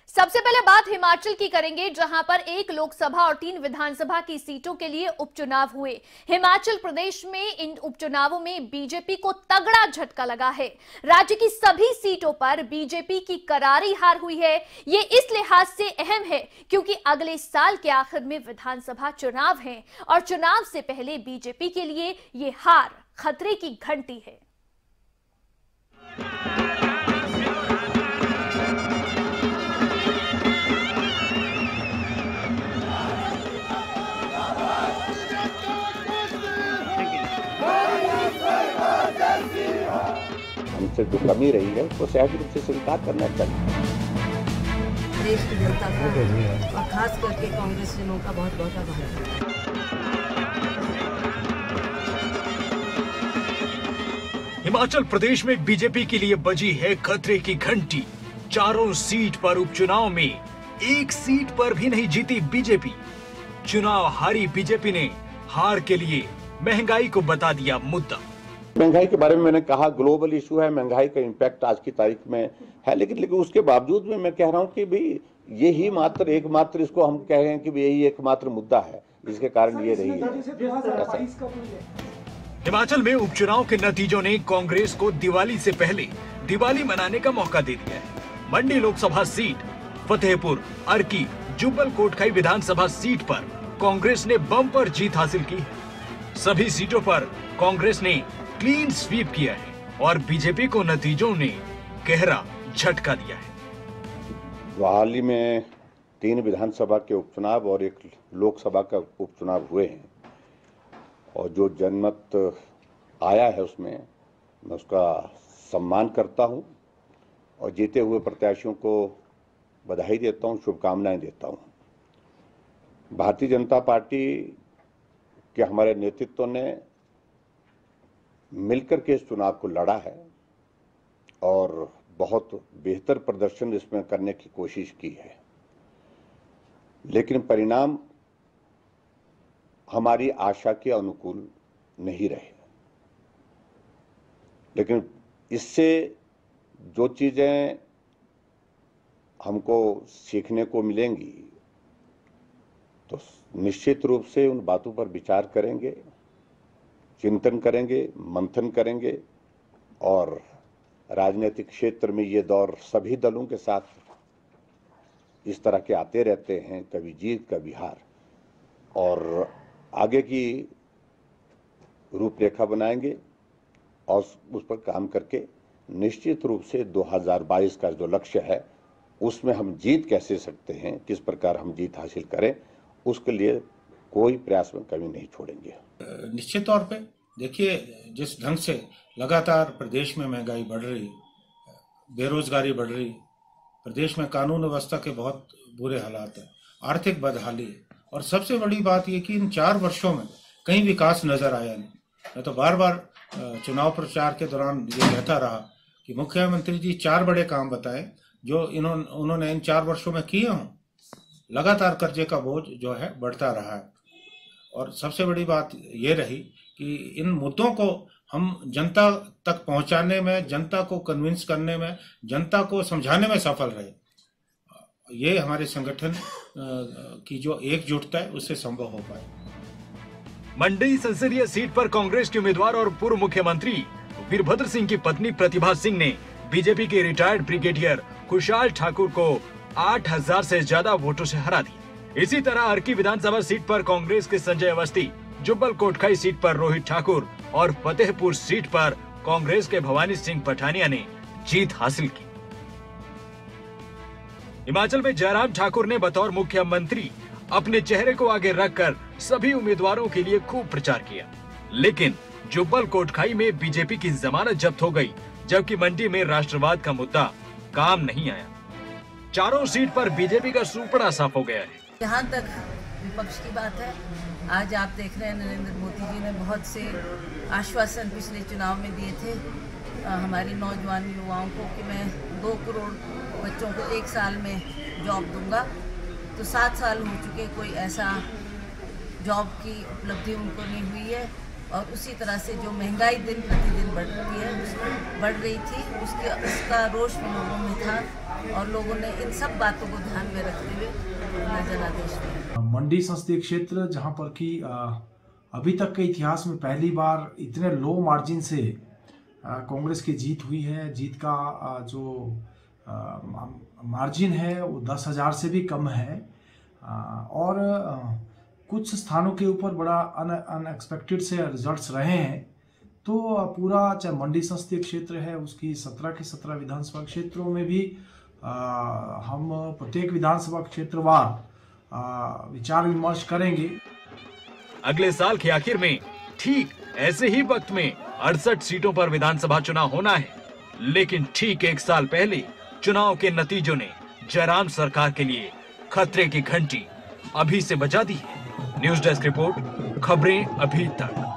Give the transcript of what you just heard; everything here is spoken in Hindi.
सबसे पहले बात हिमाचल की करेंगे, जहां पर 1 लोकसभा और 3 विधानसभा की सीटों के लिए उपचुनाव हुए। हिमाचल प्रदेश में इन उपचुनावों में बीजेपी को तगड़ा झटका लगा है। राज्य की सभी सीटों पर बीजेपी की करारी हार हुई है। ये इस लिहाज से अहम है क्योंकि अगले साल के आखिर में विधानसभा चुनाव हैं और चुनाव से पहले बीजेपी के लिए ये हार खतरे की घंटी है। हमसे जो कमी रही है उसको सहज रूप से स्वीकार करना चाहिए। देश की जनता का और खास करके कांग्रेसियों का बहुत बहुत आभार। हिमाचल प्रदेश में बीजेपी के लिए बजी है खतरे की घंटी। चारों सीट पर उपचुनाव में एक सीट पर भी नहीं जीती बीजेपी। चुनाव हारी बीजेपी ने हार के लिए महंगाई को बता दिया मुद्दा। महंगाई के बारे में मैंने कहा ग्लोबल इशू है, महंगाई का इम्पैक्ट आज की तारीख में है, लेकिन उसके बावजूद में मैं कह रहा हूं कि भाई यही एकमात्र इसको हम कह रहे हैं कि यही एकमात्र मुद्दा है जिसके कारण ये रही है। हिमाचल में उपचुनाव के नतीजों ने कांग्रेस को दिवाली से पहले दिवाली मनाने का मौका दे दिया है। मंडी लोकसभा सीट, फतेहपुर, अर्की, जुब्बल कोटखाई विधानसभा सीट पर कांग्रेस ने बम्पर जीत हासिल की है। सभी सीटों पर कांग्रेस ने क्लीन स्वीप किया है और बीजेपी को नतीजों ने गहरा झटका दिया है। हाल ही में 3 विधानसभा के उपचुनाव और 1 लोकसभा का उपचुनाव हुए हैं और जो जनमत आया है उसमें मैं उसका सम्मान करता हूं और जीते हुए प्रत्याशियों को बधाई देता हूं, शुभकामनाएं देता हूं। भारतीय जनता पार्टी के हमारे नेतृत्व ने मिलकर के इस चुनाव को लड़ा है और बहुत बेहतर प्रदर्शन इसमें करने की कोशिश की है, लेकिन परिणाम हमारी आशा के अनुकूल नहीं रहे। लेकिन इससे जो चीजें हमको सीखने को मिलेंगी तो निश्चित रूप से उन बातों पर विचार करेंगे, चिंतन करेंगे, मंथन करेंगे और राजनीतिक क्षेत्र में ये दौर सभी दलों के साथ इस तरह के आते रहते हैं, कभी जीत कभी हार, और आगे की रूपरेखा बनाएंगे और उस पर काम करके निश्चित रूप से 2022 का जो लक्ष्य है उसमें हम जीत कैसे सकते हैं, किस प्रकार हम जीत हासिल करें, उसके लिए कोई प्रयास में कमी नहीं छोड़ेंगे। निश्चित तौर पे देखिए, जिस ढंग से लगातार प्रदेश में महंगाई बढ़ रही, बेरोजगारी बढ़ रही, प्रदेश में कानून व्यवस्था के बहुत बुरे हालात हैं, आर्थिक बदहाली है और सबसे बड़ी बात ये कि इन 4 वर्षों में कहीं विकास नजर आया नहीं। मैं तो बार बार चुनाव प्रचार के दौरान ये कहता रहा कि मुख्यमंत्री जी 4 बड़े काम बताएं जो उन्होंने इन 4 वर्षों में किए हों। लगातार कर्जे का बोझ जो है बढ़ता रहा है और सबसे बड़ी बात ये रही कि इन मुद्दों को हम जनता तक पहुंचाने में, जनता को कन्विंस करने में, जनता को समझाने में सफल रहे। ये हमारे संगठन की जो एकजुटता है उससे संभव हो पाए। मंडी संसदीय सीट पर कांग्रेस के उम्मीदवार और पूर्व मुख्यमंत्री वीरभद्र सिंह की पत्नी प्रतिभा सिंह ने बीजेपी के रिटायर्ड ब्रिगेडियर खुशहाल ठाकुर को 8,000 से ज्यादा वोटों से हरा दिया। इसी तरह अर्की विधानसभा सीट पर कांग्रेस के संजय अवस्थी, जुब्बल कोटखाई सीट पर रोहित ठाकुर और फतेहपुर सीट पर कांग्रेस के भवानी सिंह पठानिया ने जीत हासिल की। हिमाचल में जयराम ठाकुर ने बतौर मुख्यमंत्री अपने चेहरे को आगे रखकर सभी उम्मीदवारों के लिए खूब प्रचार किया, लेकिन जुब्बल कोटखाई में बीजेपी की जमानत जब्त हो गई, जबकि मंडी में राष्ट्रवाद का मुद्दा काम नहीं आया। चारों सीट पर बीजेपी का सुपड़ा साफ हो गया है। जहाँ तक विपक्ष की बात है, आज आप देख रहे हैं नरेंद्र मोदी जी ने बहुत से आश्वासन पिछले चुनाव में दिए थे हमारे नौजवान युवाओं को कि मैं 2 करोड़ बच्चों को 1 साल में जॉब दूंगा। तो 7 साल हो चुके, कोई ऐसा जॉब की उपलब्धि उनको नहीं हुई है और उसी तरह से जो महंगाई दिन प्रतिदिन बढ़ रही थी उसका रोष लोगों में था और लोगों ने इन सब बातों को ध्यान में रखते हुए अपना जनादेश दिया। मंडी संसदीय क्षेत्र जहां पर कि अभी तक के इतिहास में पहली बार इतने लो मार्जिन से कांग्रेस की जीत हुई है। जीत का जो मार्जिन है वो 10,000 से भी कम है और कुछ स्थानों के ऊपर बड़ा अनएक्सपेक्टेड से रिजल्ट्स रहे हैं। तो पूरा चाहे मंडी संसदीय क्षेत्र है उसकी 17 के 17 विधानसभा क्षेत्रों में भी हम प्रत्येक विधानसभा क्षेत्रवार विचार विमर्श करेंगे। अगले साल के आखिर में ठीक ऐसे ही वक्त में 68 सीटों पर विधानसभा चुनाव होना है, लेकिन ठीक एक साल पहले चुनाव के नतीजों ने जयराम सरकार के लिए खतरे की घंटी अभी से बजा दी है। न्यूज़ डेस्क रिपोर्ट, खबरें अभी तक।